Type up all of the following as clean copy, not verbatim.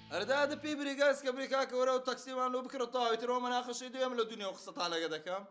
أرداد بيبري قاس كبريكا كورا وتاكسي مالو بكرة طاوي ترى من آخر شيء دوام لو دنيا وقصة على قد كم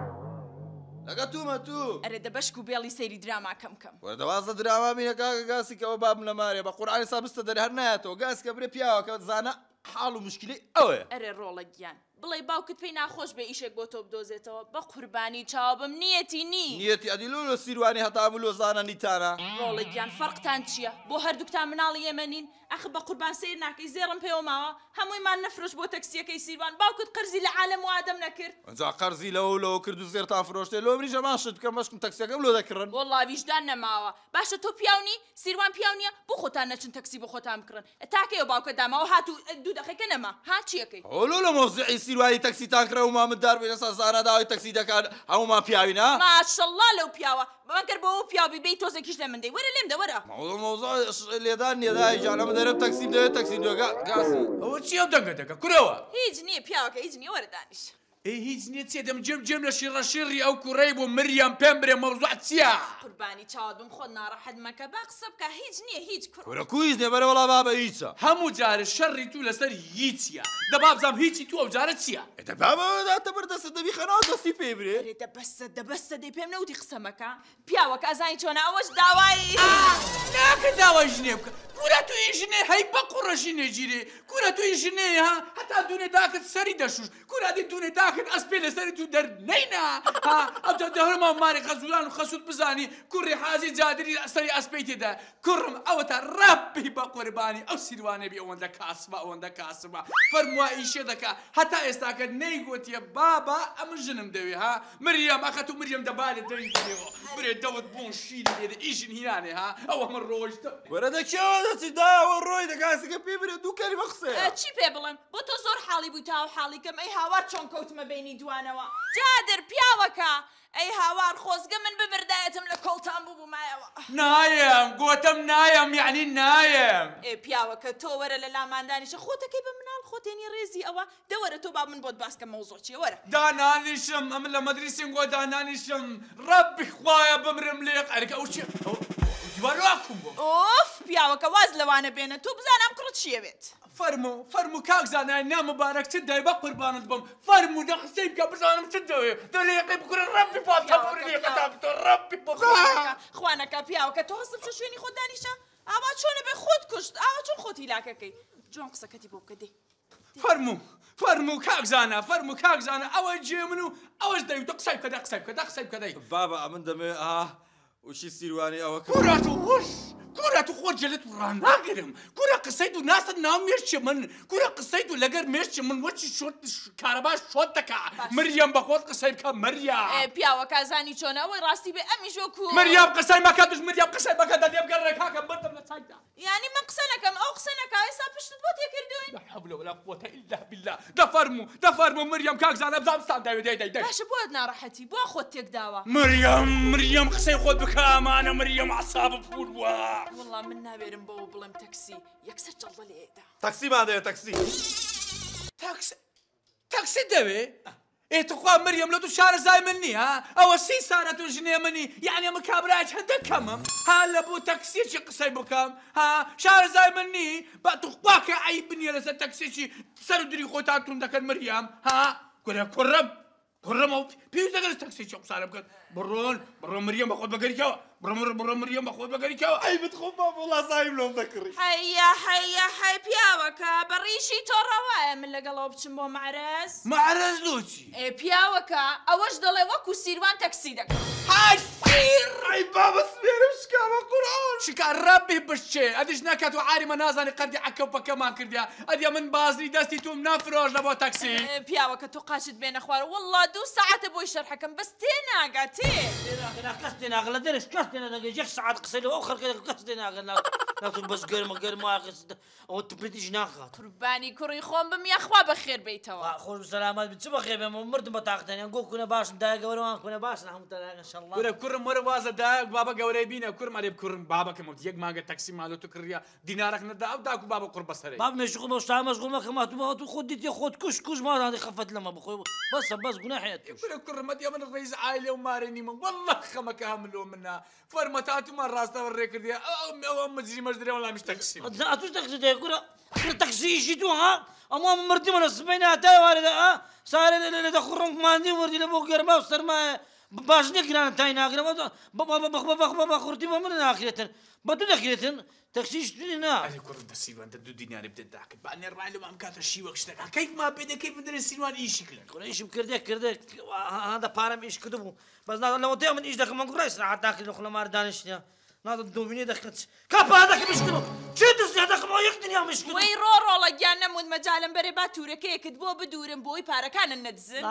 لقى ما تو أرد بشكو بيالي سيري دراما كم ورد واصل دراما بينا قاسي كوباب لماريا بقرآن صاب استدري هرناتو قاس كبري بيا وكذا حاله مشكلة أوه أري رولا جيان بڵێ باوکت پێی ناخۆش بێ ئیشێک بۆ تۆ بدۆزێتەوە بە قوربانی چاوبم نیەتی نیەتی ئەدیلو لە سیروانی هەتا بلو زانە نیتانە ڕۆڵێکیان فەرقتان چییە بۆ هەردووکتان مناڵی ئێمەنین ئەخ بە قوربان سیر ناکەی زێڕم پێوە ماوە هەموویمان نەفرۆش بۆ تەکسیەکەی سیروان باوکت قەرزی لە عالەم و ئادەم نەکرد ئەجا قەرزی لەوە کرد و زێرتان فرۆشتێ لۆ منیش ئەماشت بکەم بەشکم تەکسیەکەم لۆ دەکڕن وەڵڵا ویژدان نەماوە باشە تۆ پیاونی سیروان پیاو نییە بۆ خۆتان نەچن تەکسی بۆ خۆتان بکڕن تاکەیەوە باوکە داماوە هاتوو دوو دەقیقە نەما ها چیەکەی هەڵۆ لە مۆزعی سیروانی تەکسیتان کرا وما من دار بێنە سازانە داوای تەکسی دەکات هەموومان پیاوینە ماشەڵڵا لەو پیاوە بەمەگەر بۆ ئەو پیاوی بێی تۆزێکیش لە من دەی وەرە لێم دەوەرە مۆزە لێدان نێدای جانەمە دەرە تەکسیم دەوێت تەکسی دۆگا گاسی ئەوە چی ئەو دەنگە دەکە کورەوە هیچ نییە پیاوەکە هیچ نییە وەرە دانیش هیچ نییە چێ دەم جێم لە شیڕەشیڕی ئەو کوڕەی بۆ مریەم پێم برێ مەوزوع چییە قوربانی چاوت بم خۆت ناڕەحەت مەکە با قسە بکە هیچ نییە هیچ کوڕە کویز نێ بەرە وەڵا بابە هیچە هەموو جارە شەڕی تو لەسەر هیچیە دەبا بزانم هیچی تو ئەو جارە چییە ئێتە بابەداتە بەردەستە دەبی خەناو دەستی پێ برێ دەبەستە دەی پێم نەوتی قسەمەکە پیاوەکە ئازانی چۆنە ئەوەش داوای ناکە داوای ژنێ بکە کورە توی ژنێ هەی بە قوڕەشی نێگیرێ کورە توی ژنێ ها هەتا دوونێ داکت سەری دەشوش کورە دی دوونێ داکت ئەسپێ لەسەری تو دەرنەینا ها ئەوجا دەهرما ماری خەزولان و خەسوود بزانی کوڕی حازی جادری سەری ئەسپەی تێدا کوڕم ئەوە تا ڕابی بە قوربانی ئەو سیروانێ بی ئەوەندە کاسبە فەرموا ئیشێ دەکا هەتا ئێستاکە نەیگوتیە بابا ئەمە ژنم دەوێ ها مریەم ئەخەت و مریەم دەبالێت دەریێەوە برێ دەوت بۆن شیری لێدە ئیژن هیانێ ها ئەوە من ڕۆژتە وەرە دەکێوە دەچی داوە ڕۆی دەکاسەکە پێ برێ دوو کەلیمە قسەیە چی پێ بڵێم بۆ تۆ زۆر حاڵی بووی تا و حاڵیکەم ئەی هاوار چۆن کەوتمە بینی دوانەوە جادر پیاوەکە ئەی هاوار خۆزگە من ببردایەتم لە کۆڵتان بوومایەوە نایم گۆتم نایم یعنی نایم ئێ پیاوەکە تۆ وەرە لە لاماندانیشە خۆتەکەی بە مناڵ خۆتێنی ڕێزی ئەوە دەوەرە تۆ با من بۆت باسکە مەوزۆ چیە وەرە دانانیشم ئەمە لە مەدرسین گۆ دانانیشم ڕەبی خوایە بمرم لێ قەرکە ئەو چی دیوارواکم بۆ ئۆف پیاوەکە واز لەوانە بێنە تۆ بزانام کوڕت چیەوێت فەرمو کاک زانای نامبارەک چ دەی بە قوربانت بم فەرمو دە قسەی بکە بزانم چ دەوێ دەلێقی بکورە ڕەبی پاتەڕێقەتە ڕەبی خوانەکە پیاوەکە تۆ هەستم چە شوێنی خۆت دانیشە ئاوا چۆنە بێ خۆت کوشت ئاوا چۆن خۆتی لاکەکەی جوان قسەکەتی بۆ بکە دێ فەرمو کاک زانە ئەوە جێ من و ئەوەش دەی تۆ قسەی بکە دەی بابا ئەمن دەمێ وشی سیروانی ئەوە کورات و وش کورات و خۆت جێلت ڕاناگرم کورە قسەی تو ناسە ناو مێشتە من کورە قسەی تو لەگەر مێشتە من وەچی کارەباش شۆت دەکا مریەم بە خۆت قسەی بکە مەریەم پیاوەکە زانی چۆنە ئەوەی ڕاستی بێ ئەمیش وەکو مریەم قسەی مەکە دوش مریەم قسەی مەکە دەدێم گەڕێ کاکەم بردم لە چایدا یعنی من قسە نەکەم ئەو قسە نەکا ئێستا پشتت بۆ تێکردوین لا حول ولا قوة إلا بالله دەفەرمو مریەم کاک زانە بزانستان دەوێ دەی باشە بۆت ناڕەحەتی بۆ خۆت تێک داوە مریەم قسەی خۆت بکە ئەمانە مریەم عەسابم پوور بووە وەڵڵا من نابێرم بەوە بڵێم تەکسی یەکسەر جەڵڵە لێدا تەکسیمان دەوێت تەکسی دەوێ ئێتخوا مریەم لە تو شارەزای من نی ها ئەوە سی سارەت و ژنێ منی یعنی ئەمە کابرایەت هەندە کەمم ها لە بۆ تەکسیەکی قسەی بکەم ها شارەزای من نی بە توخواکە عیب بنیە لەسەر تەکسیێکی سەر و دری خۆتان تون دەکەن مریەم ها کوڕەمە پێویست دەگەر تەکسیێکی قسانە بکەن بڕۆ مریەم بە خۆت بەگەریکەوە بڕۆ مریەم بە خۆت بەگەریکەوە ئەی بتخۆم بابا وڵا زایم لۆم دەکڕی هەیە پیاوەکە بەڕیشی تۆ ڕەوایە من لەگەڵەوە بچم بۆ معرەز لۆچی پیاوەکە ئەوەش دەڵێ وەکو سیروان تەکسی دەکەم ئەی بابە سمێرم شکامە قورئان شکار ڕەبی بشتێ ئەدیش نەکات و عاریمە نازانی قەردی عەکەوپەکەمان کردیا ئەدیا من بازری دەستی توم نافرۆش لە بۆ تەکسی پیاوەکە تۆ قاچت بێنە خوارە وەڵڵا 2 ساعتە بۆی شەرحەکەم بەس تێناگا کەس تێناگە لە دەرش کەس تێنەدەگەی 6 ساعت قسەی لەوە ئەو خەڵکە کەس تێناگە ناتون بەس گەرمە ئەوە تو پێتیش ناخات قوربانی کوڕی خۆم بم یاخوا بەخێر بیتەوە خۆش بسەلامات بچ بەخێر بێم مردم بە تاقتەنیان گۆ کونە باشم دایە گەورەوان کونە باشن هەمووتەن ئینشەڵڵا کوڕم وەرە وازە دایەک بابە گەورەی بینە کورم ئەرێ کوڕم بابەکەم وت یەک مانگە تەکسی مالۆ تو کڕیا دینارێک نەدا ئەو داکو بابە قوڕ بەسەرێ باب مێشغوڵ بە شتا مەشغوڵ مەکەما تو خۆت دیتێ خۆت کوش ماڵانی خەفەت لەمە بخۆی بەس گوناحێت کوڕم ئەدیا من ڕێز عایلێ و مارێنی من وەڵڵا خەمەکە هەملۆ منە فەرمەتاتومان ڕاستەوە ڕێ کردی ئەو مەجریمە ئەمەش درێ وەڵام مش تەکسی ئەتوش تەکسی دێ گورە تەکسیشی تو ها ئەمە مردی منە سبەی ناتای وارێدا ها سارێ لێدە خوڕم ماندی وەردی لە بۆ گەرما و سەرمایە باش نێکرانە تای ناگرەوە بە خوردی بە من ناکرێتن بە دوو دەکرێتن تەکسیش توی نا ئەی کوڕ دە سیروان دە دوو دیناری بدە داکرد با نێڕای لەم ئەم کاتە شیوەک شتەکە کەیف ما پێ دەکەی بدرێ سیروان ئیشی کرد گورە ئیشم کردێ هەندە پارەم ئیش کردبوو بەس لەوە دێ من ئیش دەکەم من گوڕای سراحەت ناکرد لە خوڵەمار دانیشتنیە نادە دوبینێ دەکرێت کاپا دەکەم مشکلم چێ دەستیا دەکەم یەک دنیا مشکل وەی ڕۆڵە گیان نەمون مەجالم بەرێ با تورەکەیەکت بۆ بدورم بۆی پارەکانن نەدزن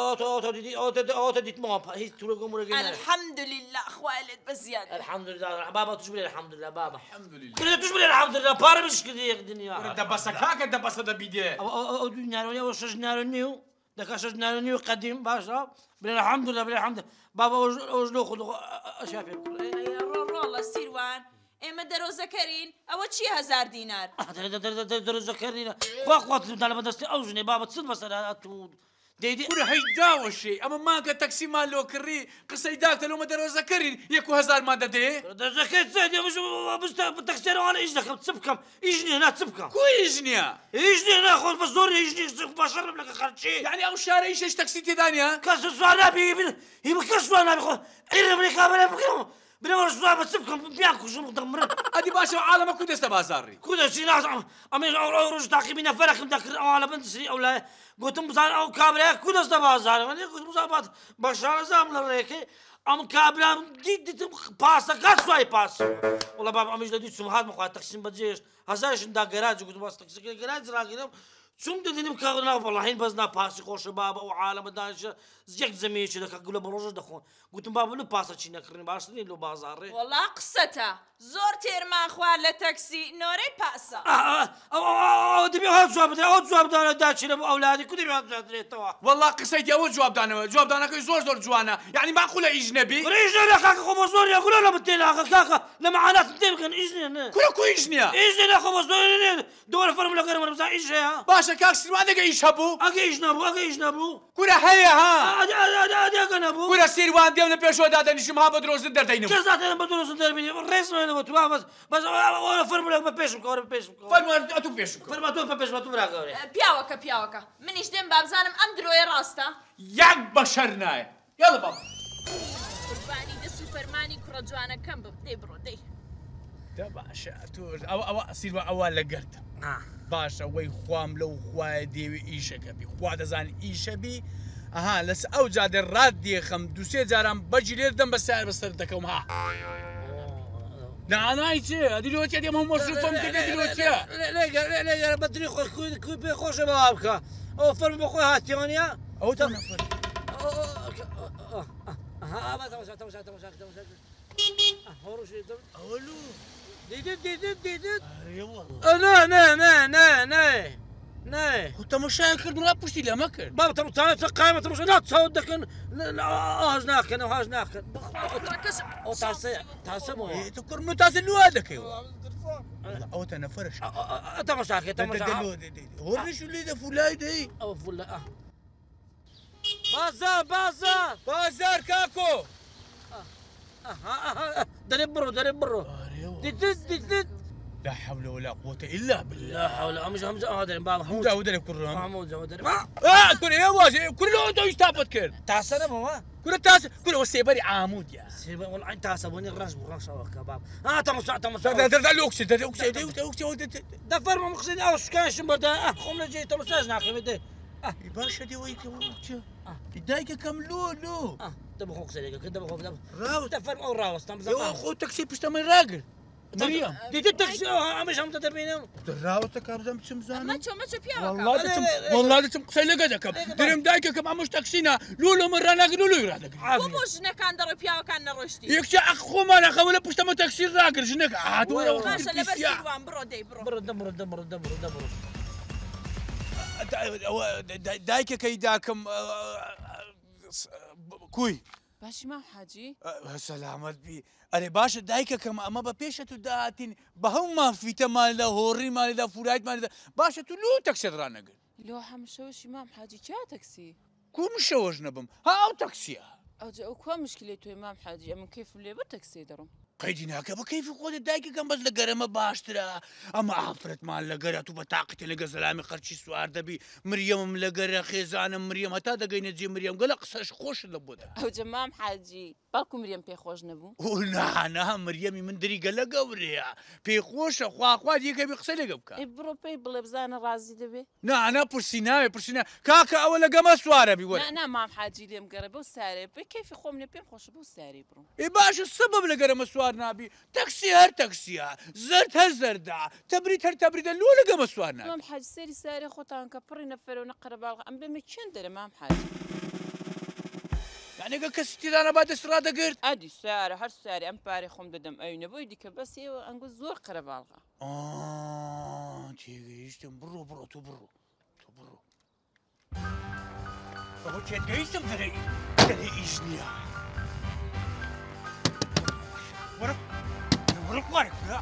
ئەوتە دیتمەوە هیچ تورە گۆمورەگەی الحەمدولله خوای لێت بەزیاد الحەمدولله بابا توش بڵێ الحەمدولله بابا الحەمدولله کرێ توش بڵێ الحەمدولله پارە مش کردی یەک دنیا دەبەسە کاکە دەبەسە دەبیدێ ئەو دوو نارۆنیەوە شەش نارۆنی و دەکا شەش نارۆنی و قەدیم باشە بڵێ الحەمدولله بڵێ الحەمدولله بابا ئەوش لۆ خود ئەشا پێ ڕۆڵە سیروان ئێمە دەرۆزەکەرین ئەوە چی 1000 دینار دەرۆزەکەرینە خوا لە بەدەستی ئەو ژنێ بابەت چت بەسەر تو دەیدی کوڕە هەی داوەشێ ئەمە ماکە تەکسیمان لۆ کڕی قسەی داکتە لۆمە دەرۆزەکەرین 1000 مان دەدێ دەرۆزەکەی تەکسیەرەوانە ئیش دەکەم چ بکەم ئیش نییە نا چ بکەم کویش نییە هیچ نییە ناخۆن بە زۆر هیچ نییە باشەڕم لەگە خەرچی یعنی ئەو شارە ئیشش تەکسی تێدانە کەس سوال نابی هی کەس سوال نابی خۆ ئێرە منێ کابرا بکەم بنەوە سوال بە چ بکەم بیان کوشم دەمرم ئەدی باشە عالەمە کو دەستە بازاڕی کودەچی نازانم ئەمێ ئەو ڕۆژ تاقیبی نەفەرەکەم دەکرد ئەوە لە بندسری ئەو لایە گوتم بزان ئەو کابرایە کو دەستە بازارە من گوتم بزانبات بە شارەزام لە ڕێەکەی ئەم کابرام دیتم پاسەکە سوای پاس وڵە باب ئەمیش لە دوی چوم هات مخوات تەکسیم بەجێش هەزارشندا گەراج گوتم باس تەکسیەکەی گەراج ڕاگیرم چون دەدینم کاغ ناو بەڵاهین بەزنا پاسی خۆشە بابە ئەو عالەمە دانیشە یەک زەمێکی دەکە گولە بەڕۆژە دەخۆن گوتم بابە لە پاسە چی نەکردین باشترین لە بازاڕێ وەڵا قسەتە زۆر تێرمان خوارد لە تەکسی نۆرەی پاسە ئەو دەبێ هات جواب بدە ئەو جوابدانە داچینە بۆ ئەولادی کو دەبێ هات بدرێتەوە وەڵا قسەی ئەوە جوابدانەوە جوابدانەکەی زۆر جوانە یعنی ماخولە ئیش نەبی ڕێژ لە کاکە خۆ بە زۆر یاگولە لە بتێناکە کاکە لە مەعاناتم تێ بکەن ئیش نییە کورە کویش نییە ئیش نییە خۆ بە زۆر نییە دۆرە فەرم لە گەرمە بزان ئیش هەیە باشە کاک سیروان دەگە ئیش هەبوو ئەگە ئیش نەبوو ئەگە ئیش نەبوو کورە هەیە ها ئەگە نەبوو کورە سیروان دێم لە پێشەوە دادەنیشم ها بە درۆزن دەردەینم کەس داتێنم بە درۆزن دەربینی ڕێزمێنەوە تو بەس ئەوە فەرمولە بە پێشم کەوە بە پێشم فەرمووە ئەتوو پێشم فەرما تۆ بە پێشمە تو براگەورێ پیاوەکە منیش دێم بابزانم ئەم درۆیە ڕاستە یەک بەشەر نایە یاڵە بابا قوربانی دەست و فەرمانی کوڕە جوانەکەم بم دەی بڕۆ دەی دا باشە تۆ ئەوە سیروە ئەوە لەگەرتە باشە وەی خوام لەو خوایە دێوێ ئیشەکە بی خوا دەزانانی ئیشە بی ئەها لەس ئەو جادە ڕات دێخەم دوسێ جاران بەجی لێر دەم بە سار بەسەر دەکەم ها نانای چێ ئەدیلۆچێ دێم هەموو مۆشت تۆم دێ دیلۆچێ لێگەرە بەدری خۆی کوی پێ خۆشە بەوا بکە ئەو فەرم بە خۆی هاتیوانە ئەو تا نەفەر ئەوەلو دیدت نه خۆ تەماشایان کردن ڕا پشتی لەمە کرد بابا تەماشا قایمە تەماشا لا چاوت دەکەن ئاهاش ناکەن ئەوهاش ناکەن ئەو تاسە بۆ تو کوڕم تازە لوا دەکەیەوە ئەوە نەفەرش تەماشاکە تەماشا هۆڕیش لێ دەفولای دەی ئەو فولە بازار کاکۆ دەرێ بڕۆ دیدت لا حول ولا قوة إلا بالله لا حول أمش هذا بابا حمود أودري كرهم حمود أودري كل إيه واجه كل أودو يستابد كل تاسنا بابا كل تاس كل والسيبري عامود يا سيبر والله تاسا بني الرش وكباب تمسع ده الأوكسيد ده فرم مقصد أو سكان شمبر خمنا جاي تمساج ناخي بده باشا دي ويك وقتها دايك كم لو ده بخوك سيدك كده بخوك ده راوس ده فرم أو راوس تمسا يا خو تاكسي بس تمن راجل مريم دي تاكسي مش هم تدربينهم راوس تكابزم تسمزان ماچۆ پیاوەکە والله ده تم قصي لك دكم دريم دايك كم عمش تاكسينا لولو مرة ناقل يرادك بۆ بۆ ژنەکان دەڕۆی پیاوەکان نەڕۆشتی يكشي أخو ما أنا خوله بس تم تاكسي راجل جنك عادوا باشە لەبەر سیروان بڕۆ دەی برو دايك كيداكم كوي باشی مام حاجی سلامت بی ئەرێ باشە دایکەکەم ئەمە بە پێشە تو داهاتین بە هەمومان فیتەماندا هۆڕیمانێدا فورایتمانێدا باشە تو لو تەکسێت ڕانەگرن لۆ هەمشەوەشی مام حاجی چا تەکسی کوم شەوەش نەبم ها ئەو تەکسیە ئەوجا ئەو کوا مشکلی توی مام حاجی ئەمن کەیف لێبەر تەکسی دەڕم قەیدی ناکە بە کەیفی خۆت دایکەکەم بەس لە گەرەمە باشترە ئەمە ئافرەتمان لە گەرە تو بە تااقەتی لەگە زەلامی خەرچی سوار دەبی مریەمم لە گەرە خێزانم مریەم هەتا دەگەینە جێ مریەم گەلە قسەش خۆشت لە بۆدا ئەو جەمام حاجی باڵکو مریەم پێخۆش نەبوو نانا مریەمی من دری گەلە گەورەیە پێی خۆشە خواخوات یەکەبی قسە لەگە بکە بڕۆ پێی بڵێ بزانە ڕازی دەبێ نانا پرسی ناوێ پرسینا کاکە ئەوە لەگەمە سوارە بی وەرە نا مام حاجی لێم گەڕێ بەو سارێ پێ کەیفی خۆم لێ پێم خۆشە بەو ساری بڕۆ ای باشە سبب لە گەرەمە سوار نابی تەکسی هەر تەکسیە زەرد هەر زەردا تەبریت هەر تەبریدە لۆ لەگەمە سوار نابی مام حاجی سەری ساری خۆتان کە پڕی نەفەرەوە نەقەرەباڵغ ئەم بێمە چێن دەرە مام حاجی یانێگە کەسی تێدانە با دەست ڕادەگرت ئەدی سارە هەر ساری ئەم پارەی خۆم دەدەم ئەوی نەبووی دیکە بەس ئێوە ئەنگە زۆر قەرەباڵغا تێگەیشتم بڕۆ بڕۆ تۆ بڕۆ تۆ بڕۆ بەبۆ تێگەیشتم دەرێ ئیش نییە وەرە وەرە خوارێ کورا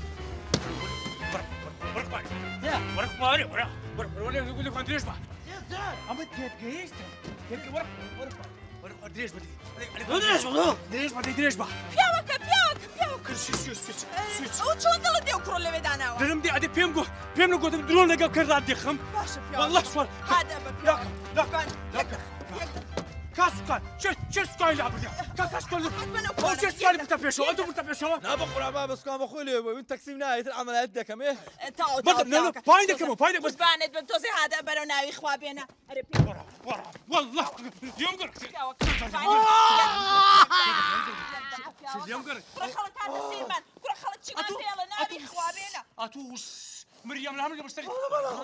وەرە خوارێ وەرە خوارێ وەرە وەرە درێژ بە ئەمە تێگەیشتم وەرە درێژ بە درێژ بە درێژ بە پیاوەکە پیاوەکە پیاوەکە ئەو چۆن دڵت دێ و کڕۆ لەوێ داناوە دەرم دێ ئەدە پێم نەگوتم درۆن لەگەڵ کەردا دێخم باشە والله سوار هادا بە پیاوەکە کاسوکان چه سوکانی لابردە کاسوکان ئەو چه سوکانی بتە پێشەوە ئەتۆ بتە پێشەوە نابە قورابا بەسکان بەخۆی لێ بووی تەکسیم نایەتر ئەمەلایەت دەکەم ێ پای دەکەمەوە پای دەکەم بانێت بم تۆزێ هادا بەرەو ناوی خوا بێنە ئەرێ والله دیۆم گەر دیۆم گەر سیرمان کوڕە خەڵک چیمان پێڵە ناوی خوا بێنە ئەتووس مریەم لە هەموو بەستەری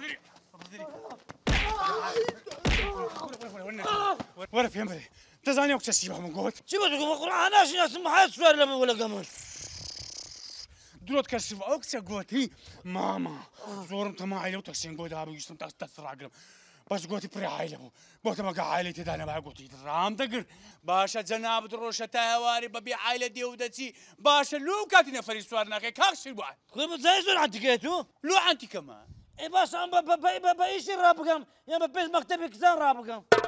وەرە پێم بڵێ دەزانێ ئەو کەسی بە من گوت چی بە دوگە بەقورآن ناشناسم حەیات سوار لەمە وە لەگەمن درۆت کەسیب ئەو کچە گوتی ماما زۆرم تەماعی لەو تەکسین بۆ دابگەیشتم دەست ڕاگرم بەس گوتی پڕی عایلە بوو بۆتە مەگە عایلەی تێدا نەبا گوتی ڕام دەگرت باشە جەنابەت ڕۆشە تا هەواری بەبێ عایلە دێ و دەچی باشە لۆ کاتی نەفەری سوار ناکەی کاکشیر بووە کوێ بەجای زۆر عەنتیکەیە تو لۆ عەنتیکەمە ئێ باش ئەم بە ئیشی ڕابگەم یان بە پێش مەکتەبی کتان ڕابگەم